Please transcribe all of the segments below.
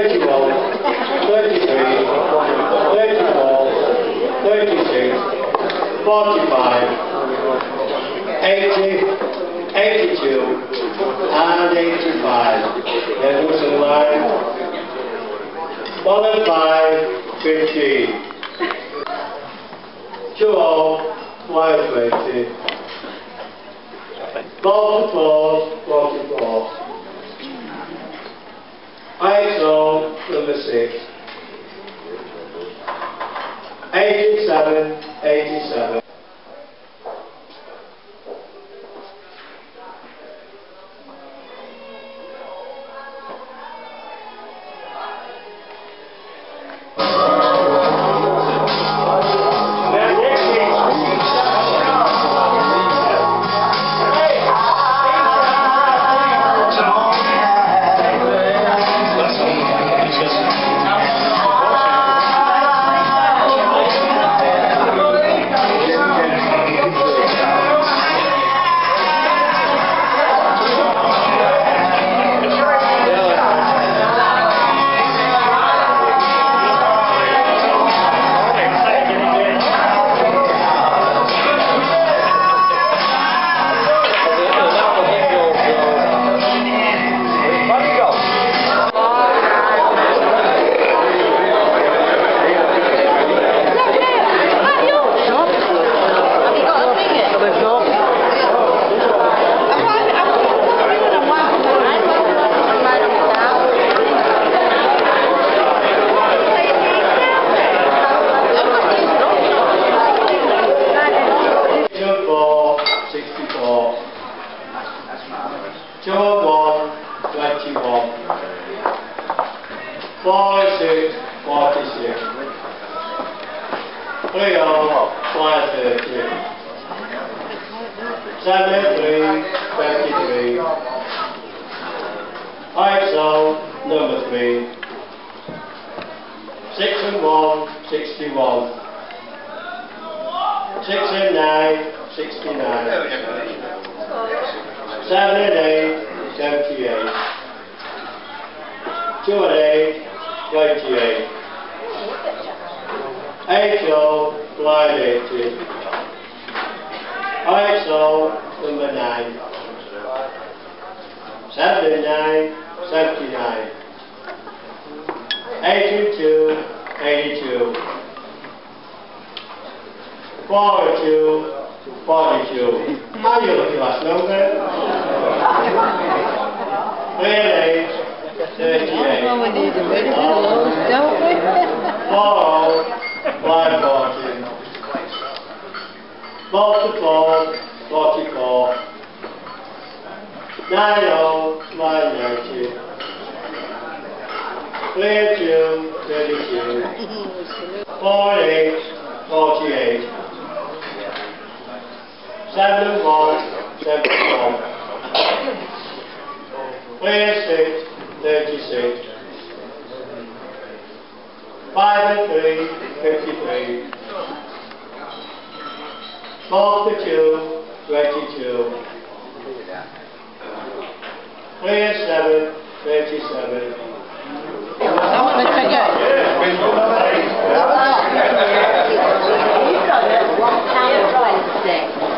31, 33, 34, 36, 45, 80, 82, and 85. Then was in line. 1 and 5, 15. 2 all, 20. 4 to 4, 44. ISO number 6. 87, 87. ISO number 3. 6 and 1, 61. 6 and 9, 69. 7 and 8, 78. 2 and 8, 28. 8 all, line 80. ISO number 9. 79, 79. 82, 82. 42, 42. How are you looking last number? 38, 38. Well, we need a bit of clothes, don't we? 40, 540. 44, 44. 90, 90. 32, 32. 48, 48. 71, 71. 36, 36. 5 and 3, 53. 42, 22. 3 and 7, 37. I want to take it. You've got it. 1 pound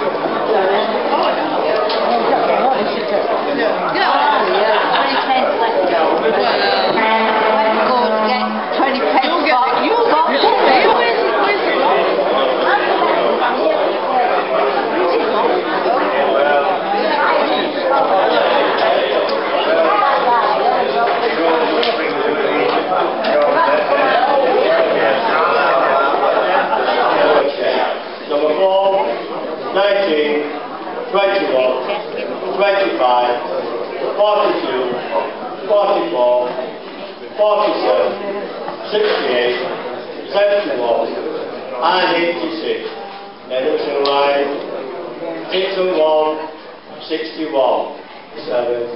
68, 71, and 86. Then it was in line 6 and 1, 61, 7.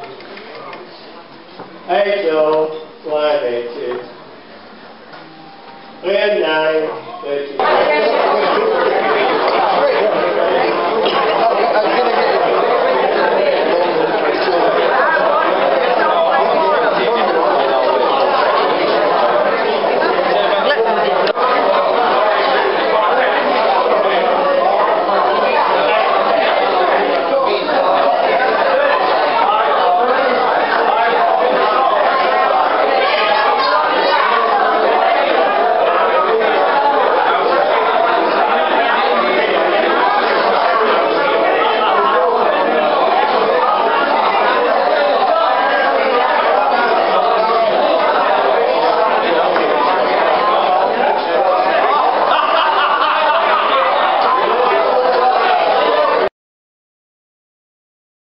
8 0, line 80. 3 and 9, 33.